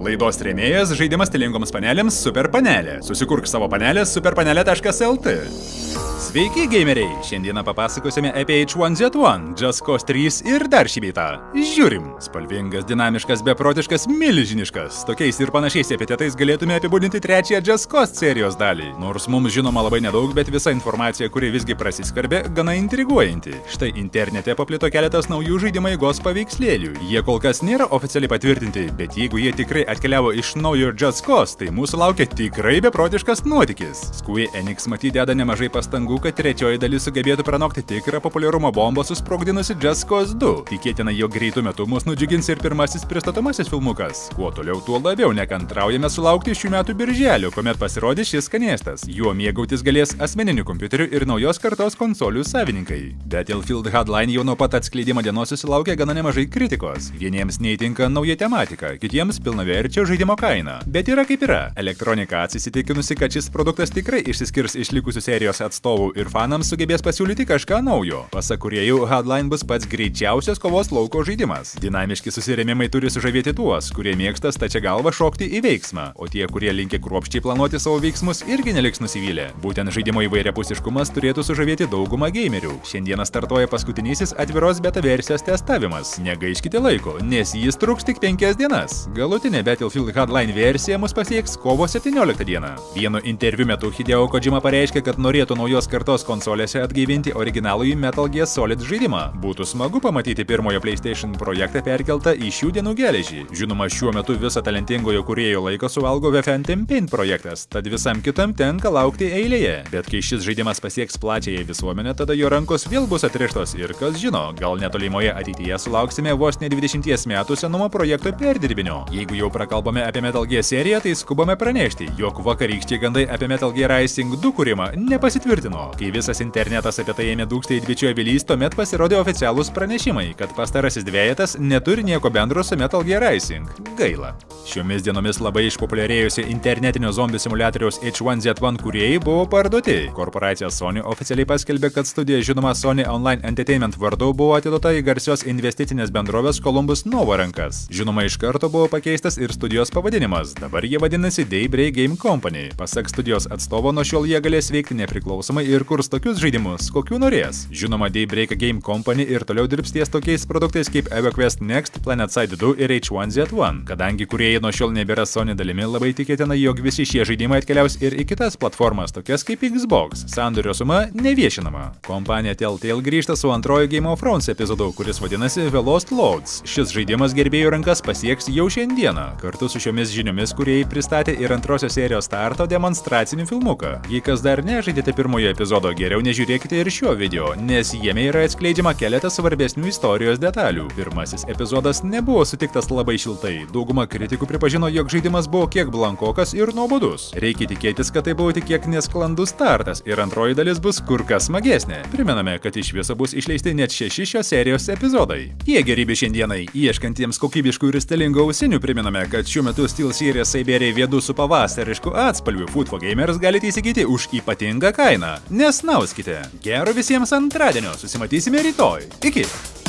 Laidos rėmėjas žaidimas stilingoms panelėms Super Panelė. Susikurk savo panelę superpanelė.lt. Sveiki, gameriai! Šiandieną papasakosime apie H1Z1, Just Cause 3 ir dar šį beitą. Žiūrim! Spalvingas, dinamiškas, beprotiškas, milžiniškas. Tokiais ir panašiais epitetais galėtume apibūdinti trečiąją Just Cause serijos dalį. Nors mums žinoma labai nedaug, bet visa informacija, kuri visgi prasiskverbė, gana intriguojanti. Štai internete paplito keletas naujų žaidimo eigos paveikslėlių. Jie kol kas nėra oficialiai patvirtinti, bet jeigu jie tikrai atkeliavo iš naujo Just Cause, tai mūsų laukia tikrai beprotiškas nuotykis. Square Enix matyt deda nemažai pastangų, kad trečioji dalis sugebėtų pranokti tikrą populiarumo bombą susprogdinusi Just Cause 2. Tikėtina, jog greitų metų mus nudžiugins ir pirmasis pristatomasis filmukas. Kuo toliau, tuo labiau nekantraujame sulaukti šių metų birželio, kuomet pasirodys šis skanėstas. Juo mėgautis galės asmeninių kompiuterių ir naujos kartos konsolių savininkai. Battlefield Hardline jau nuo pat atskleidimo dienos susilaukė gana nemažai kritikos. Vieniems neįtinka nauja tematika, kitiems pilnaverčio žaidimo kaina. Bet yra kaip yra. Electronic Arts įsitikinusi, kad šis produktas tikrai išsiskirs iš likusių serijos atstovų ir fanams sugebės pasiūlyti kažką naujo. Pasak kūrėjų, Hardline bus pats greičiausias kovos lauko žaidimas. Dinamiški susirėmimai turi sužavėti tuos, kurie mėgsta stačia galva šokti į veiksmą, o tie, kurie linkia kruopščiai planuoti savo veiksmus, irgi neliks nusivylę. Būtent žaidimo įvairiapusiškumas turėtų sužavėti daugumą gamerių. Šiandieną startuoja paskutinysis atviros beta versijos testavimas. Negaiškite laiko, nes jis truks tik 5 dienas. Galutinė Battlefield Hardline versija mus pasieks kovo 17 dieną. Vienu interviu metu Hideo Kojima pareiškė, kad norėtų naujos kartos konsolėse atgaivinti originalųjį Metal Gear Solid žaidimą. Būtų smagu pamatyti pirmojo PlayStation projektą perkeltą į šių dienų geležį. Žinoma, šiuo metu visą talentingojo kūrėjo laiko suvalgo Wolfenstein Projectas, tad visam kitam tenka laukti eilėje. Bet kai šis žaidimas pasieks plačiąją visuomenę, tada jo rankos vėl bus atrištos ir kas žino, gal netolimoje ateityje sulauksime vos ne 20 metų senumo projekto perdirbinio. Jeigu jau prakalbame apie Metal Gear seriją, tai skubame pranešti, jog vakarykščiai gandai apie Metal Gear Rising 2 kūrimą nepasitvirtino. Kai visas internetas apie tai ėmė dūkti į dvičio avilys, tuomet pasirodė oficialūs pranešimai, kad pastarasis dvejetas neturi nieko bendro su Metal Gear Rising. Gaila. Šiomis dienomis labai išpopuliarėjusi internetinio zombių simuliatoriaus H1Z1 kūrėjai buvo parduoti. Korporacija Sony oficialiai paskelbė, kad studija žinoma Sony Online Entertainment vardu buvo atiduota į garsios investicinės bendrovės Columbus Novo rankas. Žinoma, iš karto buvo pakeistas ir studijos pavadinimas. Dabar jie vadinasi Daybreak Game Company. Pasak studijos atstovo, nuo šiol jie galės veikti nepriklausomai ir kurs tokius žaidimus, kokių norės. Žinoma, Daybreak Game Company ir toliau dirbs ties tokiais produktais kaip EverQuest Next, PlanetSide 2 ir H1Z1. Kadangi kūrėjai nuo šiol nebėra Sony dalimi, labai tikėtina, jog visi šie žaidimai atkeliaus ir į kitas platformas, tokias kaip Xbox. Sandorio suma neviešinama. Kompanija Telltale grįžta su antrojo Game of Thrones epizodu, kuris vadinasi The Lost Lords. Šis žaidimas gerbėjų rankas pasieks jau šiandieną. Kartu su šiomis žiniomis kūrėjai pristatė ir antrosios serijos starto demonstracinį filmuką. Jei kas dar nežaidėte pirmojo epizodo, geriau nežiūrėkite ir šio video, nes jame yra atskleidžiama keletas svarbesnių istorijos detalių. Pirmasis epizodas nebuvo sutiktas labai šiltai. Dauguma kritikų pripažino, jog žaidimas buvo kiek blankokas ir nuobodus. Reikia tikėtis, kad tai buvo tik kiek nesklandus startas ir antroji dalis bus kur kas smagesnė. Primename, kad iš viso bus išleisti net 6 šios serijos epizodai. Tie geribi šiandienai, ieškantiems kokybiškų ir stilingų ausinių, primename, kad šiuo metu SteelSeries Saberė V2 su pavasarišku atspalviu Food for Gamers galite įsigyti už ypatingą kainą. Nesnauskite. Gero visiems antradienio, susimatysime rytoj. Iki.